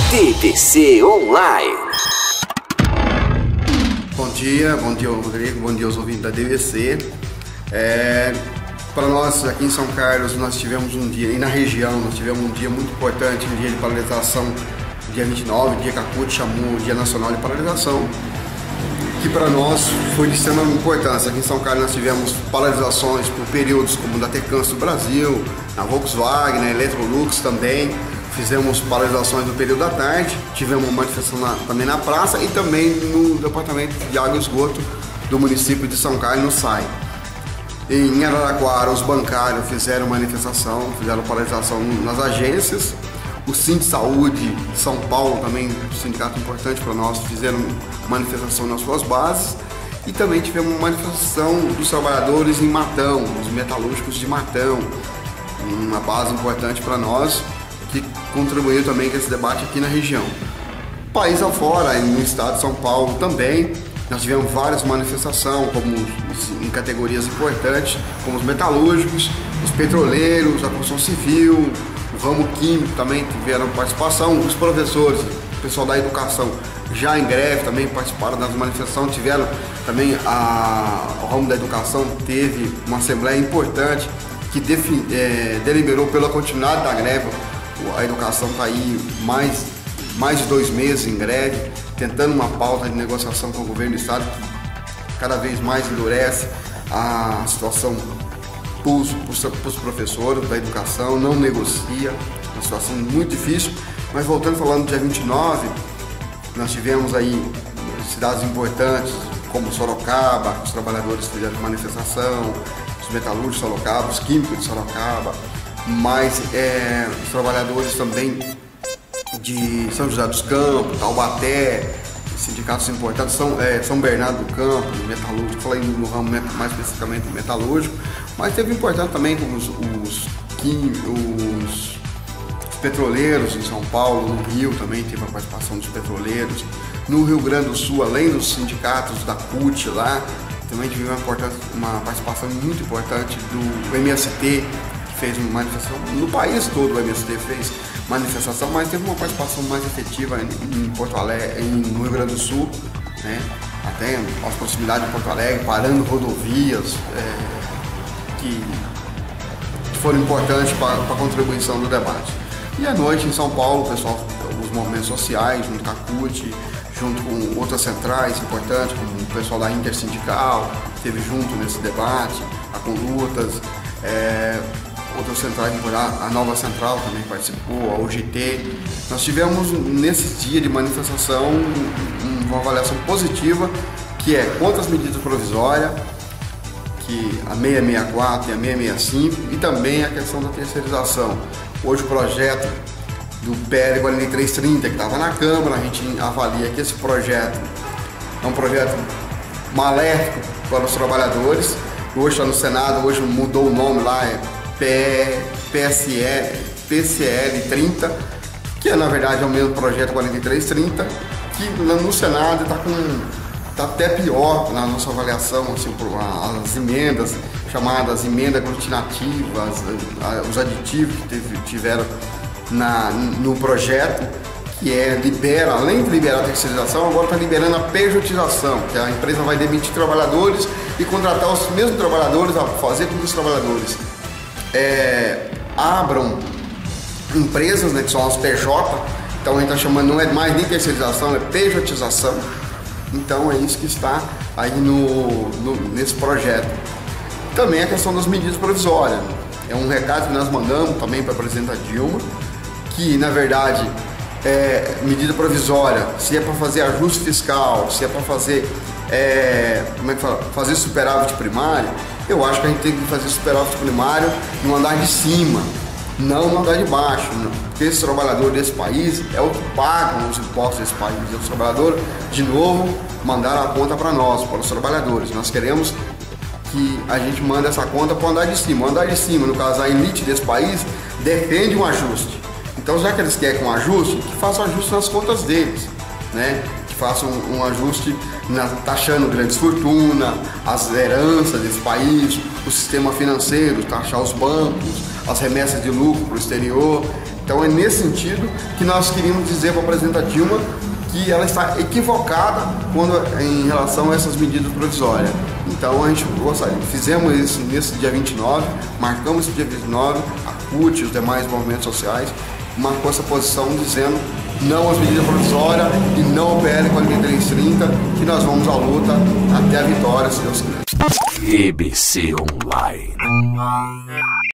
TTC Online. Bom dia Rodrigo, bom dia aos ouvintes da TTC. Para nós aqui em São Carlos, nós tivemos um dia, e na região, nós tivemos um dia muito importante, um dia de paralisação, dia 29, dia que a CUT chamou o Dia Nacional de Paralisação, que para nós foi de extrema importância. Aqui em São Carlos nós tivemos paralisações por períodos como da Tecans do Brasil, na Volkswagen, na Electrolux também. Fizemos paralisações no período da tarde, tivemos uma manifestação também na praça e também no Departamento de Água e Esgoto do município de São Carlos, no SAI. Em Araraquara, os bancários fizeram manifestação, fizeram paralisação nas agências. O Sind Saúde de São Paulo, também um sindicato importante para nós, fizeram manifestação nas suas bases. E também tivemos uma manifestação dos trabalhadores em Matão, os metalúrgicos de Matão, uma base importante para nós, que contribuiu também com esse debate aqui na região. País afora, no estado de São Paulo também, nós tivemos várias manifestações, como em categorias importantes, como os metalúrgicos, os petroleiros, a construção civil, o ramo químico também tiveram participação, os professores, o pessoal da educação já em greve também participaram das manifestações, tiveram também o ramo da educação teve uma assembleia importante que deliberou pela continuidade da greve. A educação está aí mais de 2 meses em greve, tentando uma pauta de negociação com o governo do estado que cada vez mais endurece a situação para os professores da educação, não negocia, uma situação muito difícil. Mas voltando, falando do dia 29, nós tivemos aí cidades importantes como Sorocaba, os trabalhadores fizeram manifestação, os metalúrgicos de Sorocaba, os químicos de Sorocaba, mas os trabalhadores também de São José dos Campos, Taubaté, sindicatos importantes, São Bernardo do Campo, metalúrgico, falei no ramo mais especificamente metalúrgico, mas teve importante também como os petroleiros em São Paulo, no Rio também teve a participação dos petroleiros, no Rio Grande do Sul, além dos sindicatos da CUT lá, também tive uma participação muito importante do MST, fez uma manifestação, no país todo o MST fez manifestação, mas teve uma participação mais efetiva em Porto Alegre, no Rio Grande do Sul, né? Até as proximidades de Porto Alegre, parando rodovias que foram importantes para a contribuição do debate. E à noite em São Paulo, o pessoal, os movimentos sociais, junto com a CUT, junto com outras centrais importantes, como o pessoal da Intersindical, esteve junto nesse debate, a Conlutas, outras centrais, a Nova Central também participou, a UGT. Nós tivemos nesse dia de manifestação uma avaliação positiva, que é contra as medidas provisórias, que a 664 e a 665, e também a questão da terceirização. Hoje o projeto do PL 4330, que estava na Câmara, a gente avalia que esse projeto é um projeto maléfico para os trabalhadores. Hoje está no Senado, hoje mudou o nome lá, PCL 30, que na verdade é o mesmo projeto 4330, que no Senado está até pior na nossa avaliação, assim, as emendas, chamadas emendas aglutinativas, os aditivos que tiveram no projeto, que libera, além de liberar a terceirização, agora está liberando a pejotização, que a empresa vai demitir trabalhadores e contratar os mesmos trabalhadores a fazer com que os trabalhadores abram empresas, né, que são as PJ. Então a gente está chamando, não é mais nem terceirização, é pejotização. Então é isso que está aí nesse projeto. Também a questão das medidas provisórias. É um recado que nós mandamos também para a presidenta Dilma, que na verdade medida provisória, se é para fazer ajuste fiscal, se é para fazer fazer superávit primário, eu acho que a gente tem que fazer superávit primário no andar de cima, não no andar de baixo, porque esses trabalhadores desse país é o que pagam os impostos desse país. E os trabalhadores, de novo, mandaram a conta para nós, para os trabalhadores. Nós queremos que a gente mande essa conta para o andar de cima. O andar de cima, no caso a elite desse país, defende um ajuste. Então, já que eles querem um ajuste, que façam ajuste nas contas deles, né? Que façam um ajuste taxando grandes fortunas, as heranças desse país, o sistema financeiro, taxar os bancos, as remessas de lucro para o exterior. Então é nesse sentido que nós queríamos dizer para a presidenta Dilma que ela está equivocada em relação a essas medidas provisórias. Então a gente fizemos isso nesse dia 29, marcamos esse dia 29, a CUT e os demais movimentos sociais marcou essa posição dizendo não às medidas provisórias e não ao PL 4330, que nós vamos à luta até a vitória, se Deus quiser. EBC Online.